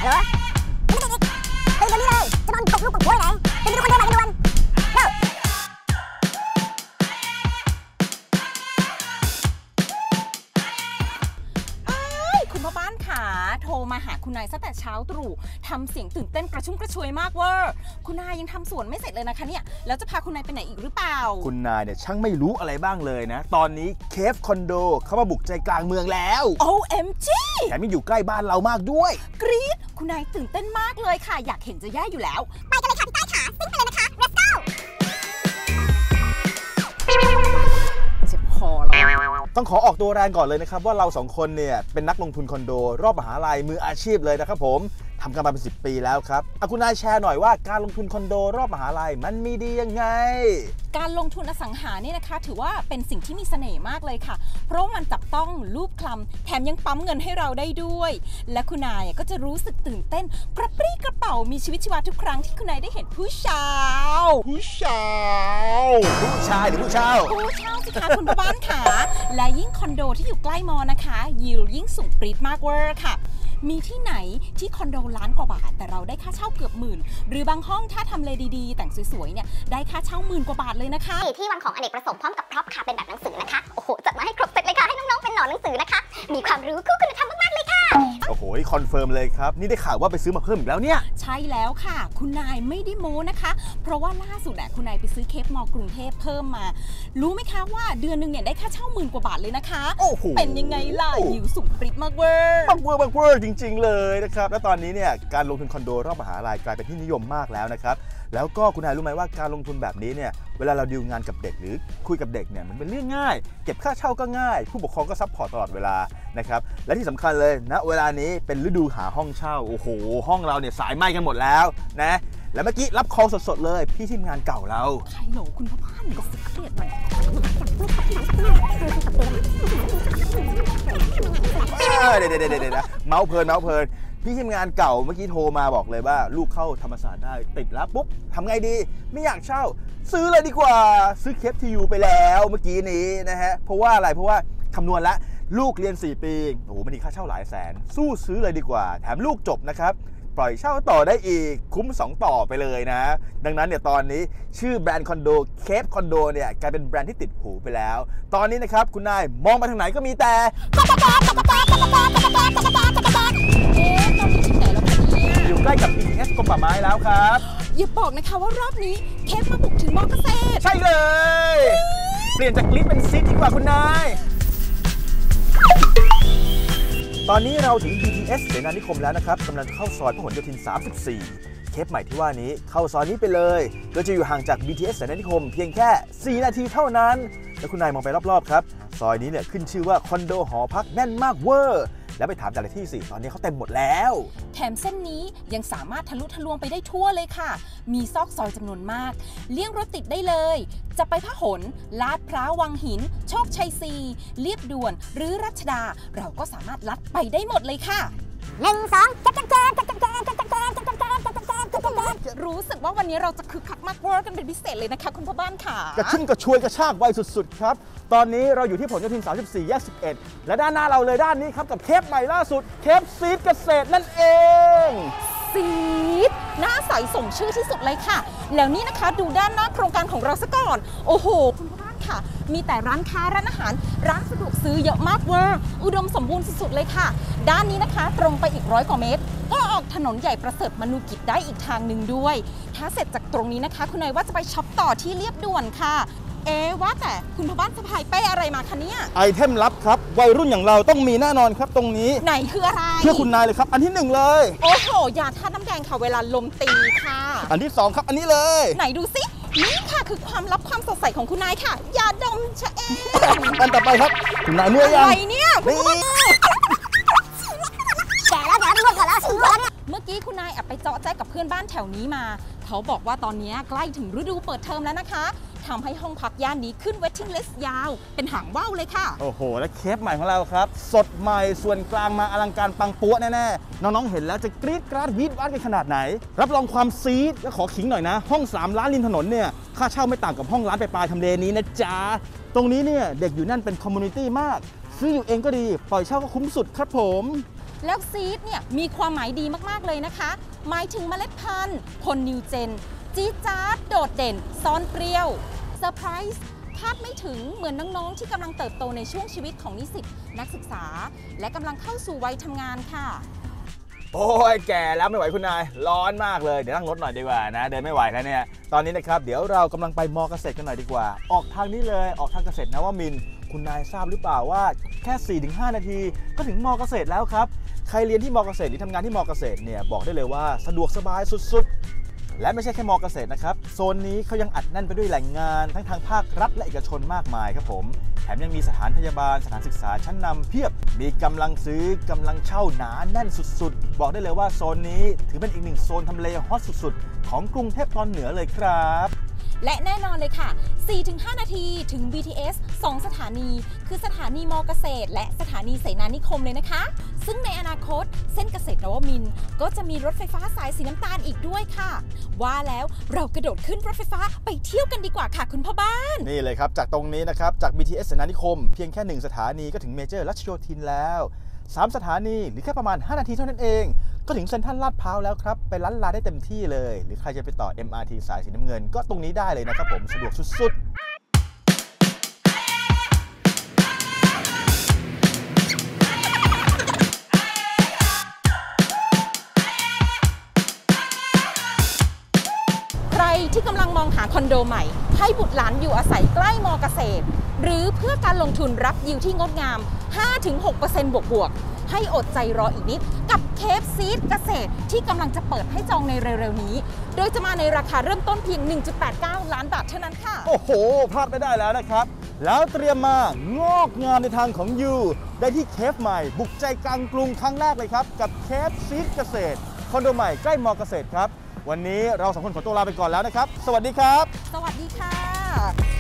เหรอไม่ได้อีกตื่นเดี๋ยวนี้เลยจะนอนตกลูกตกหัวไหนตื่นไปดูคอนโดใหม่กันด่วนเร็วคุณพ่อบ้านขาโทรมาหาคุณนายซะแต่เช้าตรู่ทำเสียงตื่นเต้นกระชุ่มกระชวยมากเวอร์คุณนายยังทำสวนไม่เสร็จเลยนะคะเนี่ยแล้วจะพาคุณนายไปไหนอีกหรือเปล่าคุณนายเนี่ยช่างไม่รู้อะไรบ้างเลยนะตอนนี้เคฟคอนโดเข้ามาบุกใจกลางเมืองแล้ว OMG แถมยังอยู่ใกล้บ้านเรามากด้วยกรี๊ดคุณนายตื่นเต้นมากเลยค่ะอยากเห็นจะแย่อยู่แล้วไปกันเลยค่ะพี่ต้อยขาซิ่งไปเลยนะคะ let's go เจ็บคอแล้วต้องขอออกตัวแรงก่อนเลยนะครับว่าเราสองคนเนี่ยเป็นนักลงทุนคอนโดรอบมหาลัยมืออาชีพเลยนะครับผมทำกันมาเป็น10 ปีแล้วครับคุณนายแชร์หน่อยว่าการลงทุนคอนโดรอบมหาลัยมันมีดียังไงการลงทุนอสังหานี่นะคะถือว่าเป็นสิ่งที่มีเสน่ห์มากเลยค่ะเพราะมันจับต้องรูปคลำแถมยังปั๊มเงินให้เราได้ด้วยและคุณนายก็จะรู้สึกตื่นเต้นกระปรี้กระเป๋ามีชีวิตชีวาทุกครั้งที่คุณนายได้เห็นผู้ชายหรือผู้เช่าสิคะคุณพ่อบ้านค่ะและยิ่งคอนโดที่อยู่ใกล้มอนะคะยิวยิ่งสูงปรี๊ดมากเวอร์ค่ะมีที่ไหนที่คอนโดล้านกว่าบาทแต่เราได้ค่าเช่าเกือบหมื่นหรือบางห้องถ้าทำเลดีๆแต่งสวยๆเนี่ยได้ค่าเช่า10,000 กว่าบาทเลยนะคะที่วางของอเนกประสงค์พร้อมกับพร็อพค่ะเป็นแบบหนังสือนะคะโอ้โหจัดมาให้ครบเซตเลยค่ะให้น้องๆเป็นหนอนหนังสือนะคะมีความรู้คู่คุณธรรมมากๆเลยค่ะโอ้โหคอนเฟิร์มเลยครับนี่ได้ข่าวว่าไปซื้อมาเพิ่มอีกแล้วเนี่ยใช่แล้วค่ะคุณนายไม่ได้โม้นะคะเพราะว่าล่าสุดคุณนายไปซื้อเคปมอกรุงเทพเพิ่มมารู้ไหมคะว่าเดือนนึงเนี่ยได้ค่าเช่า10,000 กว่าบาทเลยนะคะเป็นยังไงล่ะยิวสูงปรี๊ดมากเวอร์จริงๆเลยนะครับแล้วตอนนี้เนี่ยการลงทุนคอนโดรอบมหาลัยกลายเป็นที่นิยมมากแล้วนะครับแล้วก็คุณนายรู้ไหมว่าการลงทุนแบบนี้เนี่ยเวลาเราดีลงานกับเด็กหรือคุยกับเด็กเนี่ยมันเป็นเรื่องง่ายเก็บค่าเช่าก็ง่ายผู้ปกครองก็ซัพพอร์ตตลอดเวลานะครับและที่สำคัญเลยนะเวลานี้เป็นฤดูหาห้องเช่าโอ้โหห้องเราเนี่ยสายไหม้กันหมดแล้วนะแล้วเมื่อกี้รับคอลสดๆเลยพี่ทีมงานเก่าเราใครเหรอคุณพ่อบ้านก็สิเกลียดมันเดี๋ยวนะเมาส์เพลินพี่ทีมงานเก่าเมื่อกี้โทรมาบอกเลยว่าลูกเข้าธรรมศาสตร์ได้ติดแล้วปุ๊บทำไงดีไม่อยากเช่าซื้อเลยดีกว่าซื้อเคปทียูไปแล้วเมื่อกี้นี้นะฮะเพราะว่าอะไรเพราะว่าคำนวณละลูกเรียน4 ปีโอ้โหมันมีค่าเช่าหลายแสนสู้ซื้อเลยดีกว่าแถมลูกจบนะครับปล่อยเช่าต่อได้อีกคุ้ม2 ต่อไปเลยนะดังนั้นเนี่ยตอนนี้ชื่อแบรนด์คอนโดเคปคอนโดเนี่ยกลายเป็นแบรนด์ที่ติดหูไปแล้วตอนนี้นะครับคุณนายมองไปทางไหนก็มีแต่อยู่ใกล้กับ BTS กรมป่าไม้แล้วครับอย่าบอกนะคะว่ารอบนี้เคปมาบุกถึงมอเกษตรใช่เลยเปลี่ยนจากลิฟต์เป็นซีทดีกว่าคุณนายตอนนี้เราถึง BTS เสนานิคมแล้วนะครับกำลังเข้าซอยพหลโยธิน 34 เคปใหม่ที่ว่านี้เข้าซอยนี้ไปเลยโดยจะอยู่ห่างจาก BTS เสนานิคมเพียงแค่4 นาทีเท่านั้นแล้วคุณนายมองไปรอบๆครับซอยนี้เนี่ยขึ้นชื่อว่าคอนโดหอพักแน่นมากเวอร์แล้วไปถามจากที่สิตอนนี้เขาเต็มหมดแล้วแถมเส้นนี้ยังสามารถทะลุทะลวงไปได้ทั่วเลยค่ะมีซอกซอยจำนวนมากเลี่ยงรถติดได้เลยจะไปพหลลาดพร้าววังหินโชคชัย4เลียบด่วนหรือรัชดาเราก็สามารถลัดไปได้หมดเลยค่ะรู้สึกว่าวันนี้เราจะคึกคักมากเวอร์กันเป็นพิเศษเลยนะคะคุณพ่อบ้านค่ะกระชุ่มกระชวยกระชากไวสุดๆครับตอนนี้เราอยู่ที่ผลโยธิน 34 แยก 11 และด้านหน้าเราเลยด้านนี้ครับกับเคปใหม่ล่าสุดเคปซีดเกษตรนั่นเองซีดหน้าใสสมชื่อที่สุดเลยค่ะแล้วนี่นะคะดูด้านหน้าโครงการของเราซะก่อนโอ้โหคุณพ่อบ้านค่ะมีแต่ร้านค้าร้านอาหารร้านสะดวกซื้อเยอะมากเวอร์อุดมสมบูรณ์สุดๆเลยค่ะด้านนี้นะคะตรงไปอีก100 กว่าเมตรก็ออกถนนใหญ่ประเสริฐมนูกิจได้อีกทางหนึ่งด้วยถ้าเสร็จจากตรงนี้นะคะคุณนายว่าจะไปช็อปต่อที่เรียบด่วนค่ะว่าแต่คุณพ่อบ้านสะพายเป้อะไรมาคะเนี่ยไอเทมลับครับวัยรุ่นอย่างเราต้องมีแน่นอนครับตรงนี้ไหนคืออะไรเพื่อคุณนายเลยครับอันที่1เลยโอ้โหยาธาตุน้ำแดงค่ะเวลาลมตีค่ะอันที่2ครับอันนี้เลยไหนดูสินี่ค่ะคือความลับความสดใสของคุณนายค่ะยาดมชะเอมอันต่อไปครับคุณนายเมื่อยยังอะไรเนี่ยเมื่อกี้คุณนายแอบไปเจาะแจ๊กกับเพื่อนบ้านแถวนี้มาเขาบอกว่าตอนนี้ใกล้ถึงฤดูเปิดเทอมแล้วนะคะทำให้ห้องพักย่านนี้ขึ้น waiting list ยาวเป็นหางว่าวเลยค่ะโอ้โหและเคปใหม่ของเราครับสดใหม่ส่วนกลางมาอลังการปังปัวแน่ๆน้องๆเห็นแล้วจะกรี๊ดกราดวีดวาดกันขนาดไหนรับรองความซีดและขอขิงหน่อยนะห้อง3 ล้านริมถนนเนี่ยค่าเช่าไม่ต่างกับห้องร้านปลายทำเลนี้นะจ๊ะตรงนี้เนี่ยเด็กอยู่นั่นเป็นคอมมูนิตี้มากซื้ออยู่เองก็ดีปล่อยเช่าก็คุ้มสุดครับผมแล้วซีดเนี่ยมีความหมายดีมากๆเลยนะคะหมายถึงเมล็ดพันธุ์คนนิวเจนจี๊ดจ๊าดโดดเด่นซ่อนเปรี้ยวเซอร์ไพรส์คาดไม่ถึงเหมือนน้องๆที่กำลังเติบโตในช่วงชีวิตของนิสิตนักศึกษาและกำลังเข้าสู่วัยทำงานค่ะโอ้ยแก่แล้วไม่ไหวคุณนายร้อนมากเลยเดี๋ยวนั่งรถหน่อยดีกว่านะเดินไม่ไหวแล้วเนี่ยตอนนี้นะครับเดี๋ยวเรากำลังไปมอเกษตรกันหน่อยดีกว่าออกทางนี้เลยออกทางเกษตรนวมินทร์คุณนายทราบหรือเปล่าว่าแค่ 4-5 นาทีก็ถึงมอเกษตรแล้วครับใครเรียนที่มอเกษตรหรือทำงานที่มอเกษตรเนี่ยบอกได้เลยว่าสะดวกสบายสุดๆและไม่ใช่แค่มอเกษตรนะครับโซนนี้เขายังอัดแน่นไปด้วยแหล่งงานทั้งทางภาครัฐและเอกชนมากมายครับผมแถมยังมีสถานพยาบาลสถานศึกษาชั้นนำเพียบมีกำลังซื้อกำลังเช่าหนาแน่นสุดๆบอกได้เลยว่าโซนนี้ถือเป็นอีกหนึ่งโซนทำเลฮอตสุดๆของกรุงเทพตอนเหนือเลยครับและแน่นอนเลยค่ะ 4-5 นาทีถึง BTS 2 สถานีคือสถานีมอเกษตรและสถานีเสนานิคมเลยนะคะซึ่งในอนาคตเส้นเกษตรนวมินทร์ก็จะมีรถไฟฟ้าสายสีน้ำตาลอีกด้วยค่ะว่าแล้วเรากระโดดขึ้นรถไฟฟ้าไปเที่ยวกันดีกว่าค่ะคุณพ่อบ้านนี่เลยครับจากตรงนี้นะครับจาก BTS เสนานิคมเพียงแค่1สถานีก็ถึงเมเจอร์รัชโยธินแล้ว3 สถานีหรือแค่ประมาณ5 นาทีเท่านั้นเองก็ถึงเซ็นทรัลลาดพร้าวแล้วครับไปลั้นลาได้เต็มที่เลยหรือใครจะไปต่อ MRT สายสีน้ำเงินก็ตรงนี้ได้เลยนะครับผมสะดวกสุดใครที่กำลังมองหาคอนโดใหม่ให้บุตรหลานอยู่อาศัยใกล้มอเกษตรหรือเพื่อการลงทุนรับยิวที่งดงาม 5-6% บวกๆให้อดใจรออีกนิดกับเคปซีดเกษตรที่กำลังจะเปิดให้จองในเร็วๆนี้โดยจะมาในราคาเริ่มต้นเพียง 1.89 ล้านบาทเท่านั้นค่ะโอ้โหพลาดไม่ได้แล้วนะครับแล้วเตรียมมางอกงามในทางของยูได้ที่เคฟใหม่บุกใจกลางกรุงครั้งแรกเลยครับกับเคฟซีดเกษตรคอนโดใหม่ใกล้มอเกษตรครับวันนี้เรา2 คนขอตัวลาไปก่อนแล้วนะครับสวัสดีครับสวัสดีค่ะ